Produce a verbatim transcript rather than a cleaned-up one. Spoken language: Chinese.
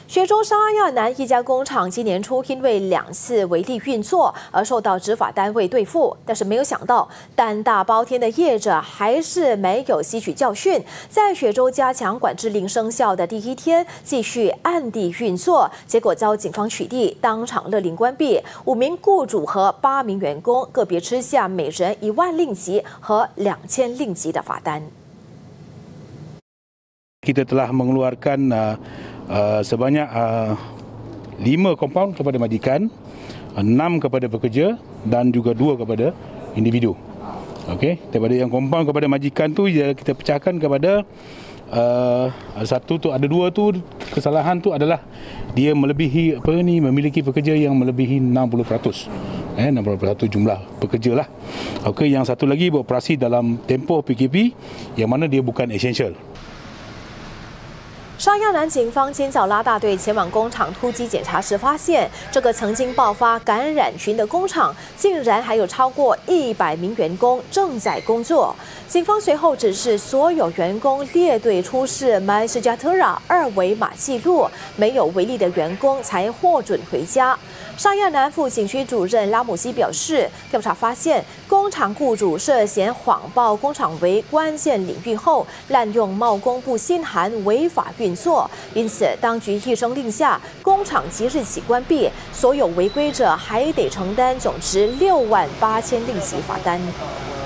雪州沙亚南一家工厂今年初因为两次违例运作而受到执法单位对付，但是没有想到胆大包天的业者还是没有吸取教训，在雪州加强管制令生效的第一天继续暗地运作，结果遭警方取缔，当场勒令关闭。五名雇主和八名员工个别吃下每人一万令吉和两千令吉的罚单。 Kita telah mengeluarkan uh, uh, sebanyak uh, lima kompaun kepada majikan, enam kepada pekerja dan juga dua kepada individu. Okey, daripada yang kompaun kepada majikan tu kita pecahkan kepada uh, satu tu ada dua tu kesalahan tu adalah dia melebihi apa ni memiliki pekerja yang melebihi enam puluh peratus. Eh, enam puluh peratus jumlah pekerja lah. Okey, yang satu lagi beroperasi dalam tempoh P K P yang mana dia bukan essential. 沙亚南警方今早拉大队前往工厂突击检查时，发现这个曾经爆发感染群的工厂，竟然还有超过一百名员工正在工作。警方随后指示所有员工列队出示 MySejahtera 二维码记录，没有违例的员工才获准回家。沙亚南副警区主任拉姆西表示，调查发现工厂雇主涉嫌谎报工厂为关键领域后，滥用冒公布信函违法运作，因此当局一声令下，工厂即日起关闭，所有违规者还得承担总值六万八千令吉罚单。